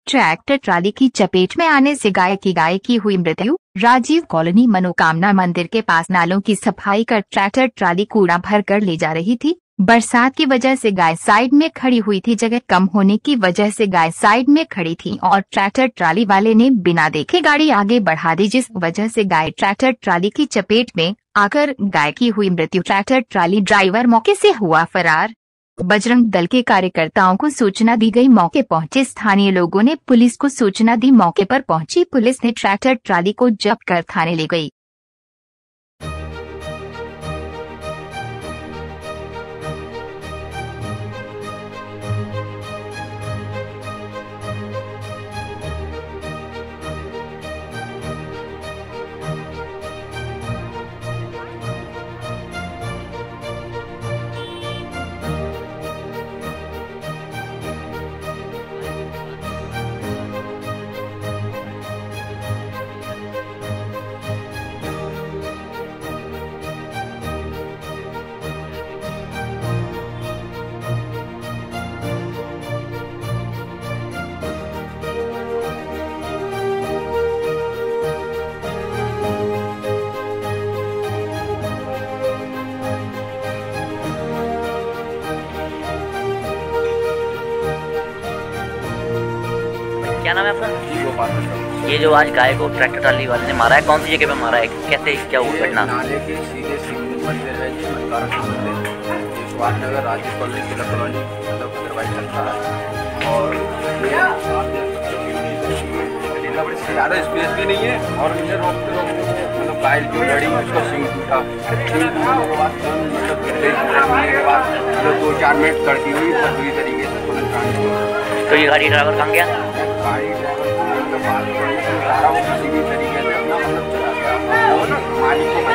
Tractor trolley की चपेट में आने से गाय की हुई मृत्यु। राजीव कॉलोनी मनोकामना मंदिर के पास नालों की सफाई कर ट्रैक्टर ट्राली कूड़ा भर कर ले जा रही थी। बरसात की वजह से गाय साइड में खड़ी हुई थी। जगह कम होने की वजह से गाय साइड में खड़ी थी और ट्रैक्टर ट्राली वाले ने बिना देखे गाड़ी आगे बढ़ा दी, जिस वजह से गाय ट्रैक्टर ट्राली की चपेट में आकर गाय की हुई मृत्यु। ट्रैक्टर ट्राली ड्राइवर मौके से हुआ फरार। बजरंग दल के कार्यकर्ताओं को सूचना दी गई। मौके पहुंचे स्थानीय लोगों ने पुलिस को सूचना दी। मौके पर पहुंची पुलिस ने ट्रैक्टर ट्राली को जब्त कर थाने ले गई। क्या नाम है आपका? ये जो आज गाय को ट्रैक्टर ट्राली वाले ने मारा है, कौन सी जगह पे मारा है, कैसे क्या हुआ घटना? नाले के सीधे शिव मंदिर है, नगर राजीव कॉलोनी तिलक कॉलोनी मतलब अदरवाइज लगता है। और ज़्यादा स्पेस भी नहीं है और मुझे रोकते रोकते मतलब गाय जो लड़ी उसका सिंग टूटा। सिंग टूटने के बाद मतलब के बाद मतलब 2-4 मिनट तड़की हुई और पूरी तरीके से पुलिस। तो ये गाड़ी ड्राइवर कहाँ गया? गाड़ी सारा वो किसी भी तरीके से अपना मतलब चला गया और मालिक को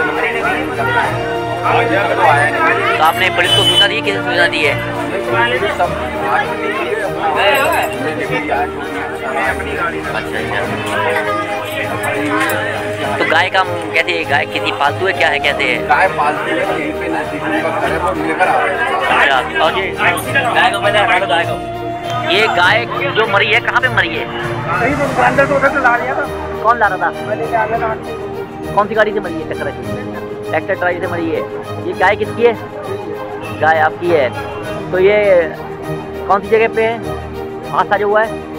तो आया नहीं। तो आपने पुलिस को सूचना दी? किसे सूचना दी है? अच्छा अच्छा। तो गाय का कहते हैं गाय किसी पालतू है, क्या है कहते हैं? गाय पालतू है, यहीं पे नजदीक उनका घर है, वो लेकर आ रहे हैं। अच्छा, और ये गाय को पहले हटा दो। गाय को, ये गाय जो मरी है कहाँ पे मरी है? अंदर तो उधर से ला लिया था। कौन ला रहा था? कौन सी गाड़ी से मरी है? ट्रैक्टर ट्राली से मरी है। ये गाय किसकी है? गाय आपकी है। तो ये कौन सी जगह पे है हादसा जो हुआ है?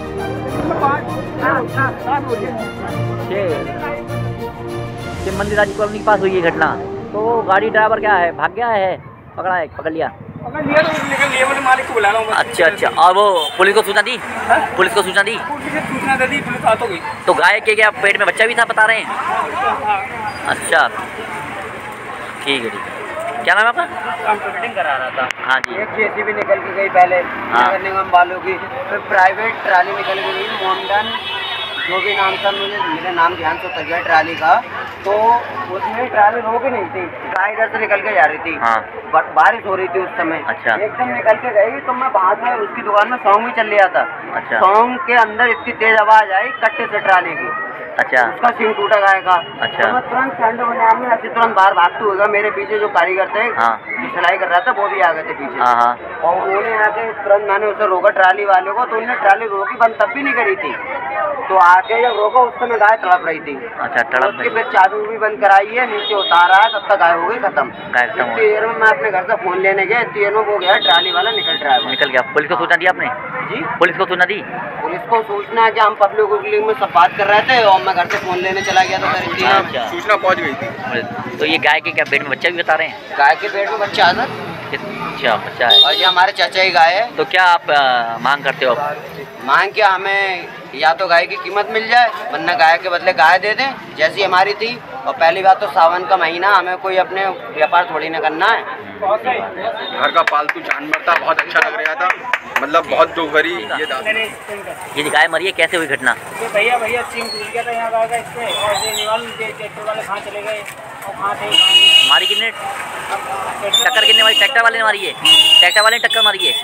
शिव मंदिर राजीव कॉलोनी के पास हुई है घटना। तो गाड़ी ड्राइवर क्या है, भाग गया है? पकड़ लिया तो निकल लिया, मैंने मालिक को बुला रहा हूँ। अच्छा अच्छा। और वो पुलिस को सूचना दी? पुलिस को सूचना दी? सूचना दे दी, पुलिस आ तो गई। तो गाय के क्या पेट में बच्चा भी था बता रहे हैं? अच्छा ठीक है ठीक है। क्या नाम है आपका? फिटिंग करा रहा था। हाँ जी। एक जेसीबी निकल के गई पहले नगर निगम वालों की, फिर प्राइवेट ट्राली निकल के गई मोमडन जो भी नाम था, मुझे मेरा नाम ध्यान से उतर गया ट्राली का। तो उसमें ट्राली रोक ही नहीं थी, गाय इधर से निकल के जा रही थी। हाँ। बारिश हो रही थी उस समय। अच्छा। एकदम निकल के गई तो मैं वहाँ से उसकी दुकान में सौंग भी चल लिया था। अच्छा। सौंग के अंदर इतनी तेज आवाज आई कट्टे से ट्राली की। अच्छा। उसका सिंग टूटा गाय का। अच्छा। तो मैं तुरंत सैंडो बनाया में ऐसे तुरंत बाहर भागते हुए, मेरे पीछे जो कारीगर थे जो सिलाई कर रहा था वो भी आ गए थे पीछे। और उन्होंने आके तुरंत मैंने उसे रोका ट्राली वाले को, तो उन्होंने ट्राली रोकी, बंद तब भी नहीं करी थी। तो आके जब रोका उस समय गाय तड़प रही थी। अच्छा तड़प उसकी फिर चाबी भी बंद कराई है, नीचे उतारा है, तब तक गाय हो गई खत्म। इतनी देर में मैं अपने घर से फोन लेने गया, इतनी देर में वो गया ट्राली वाला निकल गया। पुलिस को सूचना दी आपने? जी पुलिस को सूचना दी? पुलिस को सूचना कि हम पब्लिक उब्लिक में सब बात कर रहे थे और मैं घर से फोन लेने चला गया तो अच्छा। सूचना पहुंच गई थी। तो ये गाय के क्या पेट में बच्चा भी बता रहे हैं? गाय के पेट में बच्चा है सर। अच्छा बच्चा है। और ये हमारे चाचा की गाय है। तो क्या आप मांग करते हो? मांग क्या, हमें या तो गाय की कीमत मिल जाए वरना गाय के बदले गाय दे दें जैसी हमारी थी। और पहली बात तो सावन का महीना, हमें कोई अपने व्यापार थोड़ी ना करना है। घर का पालतू जानवर था, बहुत अच्छा लग रहा था, मतलब बहुत दुख भरी ये गाय मरी है, कैसे हुई घटना? भैया सिंग टूट गया था यहाँ गाय का इससे, और ये निवाल ट्रैक्टर वाले कहाँ चले गए और कहाँ थे मारी कितने? टक्कर कितने मारी? ट्रैक्टर वाले ने मारी है? ट्रैक्टर वाले ने टक्कर मारी है?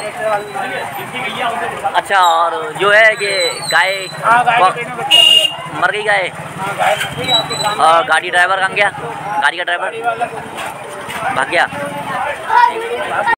अच्छा। और जो है ये गाय मर गई गाय? और गाड़ी ड्राइवर कहाँ गया? गाड़ी का ड्राइवर भाग गया?